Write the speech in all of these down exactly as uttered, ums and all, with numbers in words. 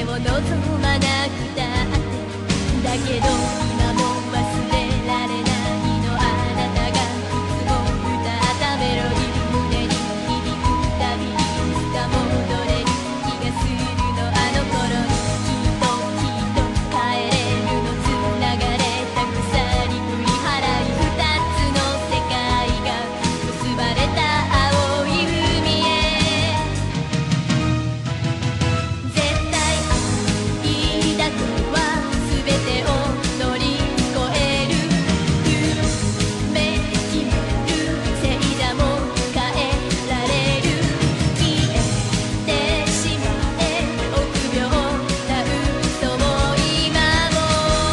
望まなくたってだけど今も忘れられないのあなたがいつも歌ったメロディー胸に響くたびにいつか戻れる気がするのあの頃にきっときっと帰れるのつながれた鎖振り払い二つの世界が結ばれた青い海へ絶対愛だけは全てを乗り越える運命決める星座も変えられる消えてしまえ臆病な嘘も今も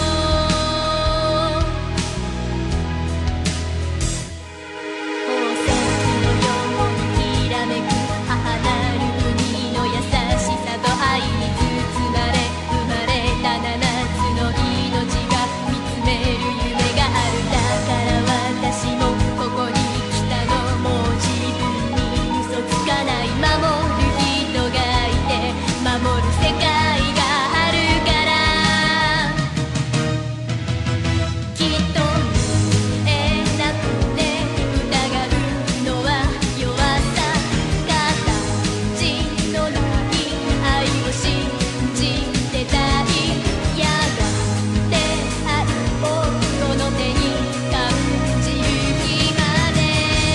宝石のようにきらめく母なる海の優しさと愛に包まれ生まれた七つの命が見つめる夢があるだから私もここに来たのもう自分に嘘つかない守る人がいて守る世界があるからきっと見えなくて疑うのは弱さ形のない愛を信じてたいやがて愛をこの手に感じる日まで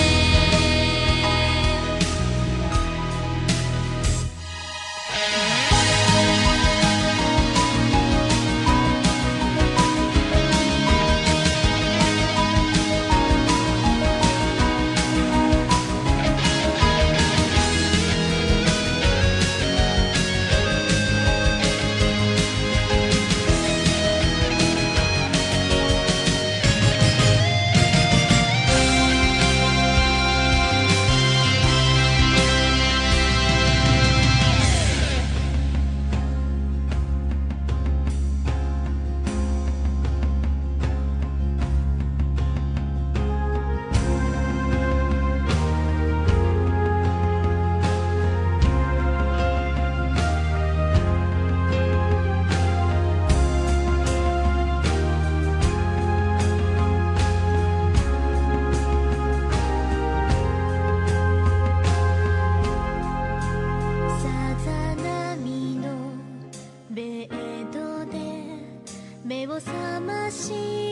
さざ波のベッドで目を覚まし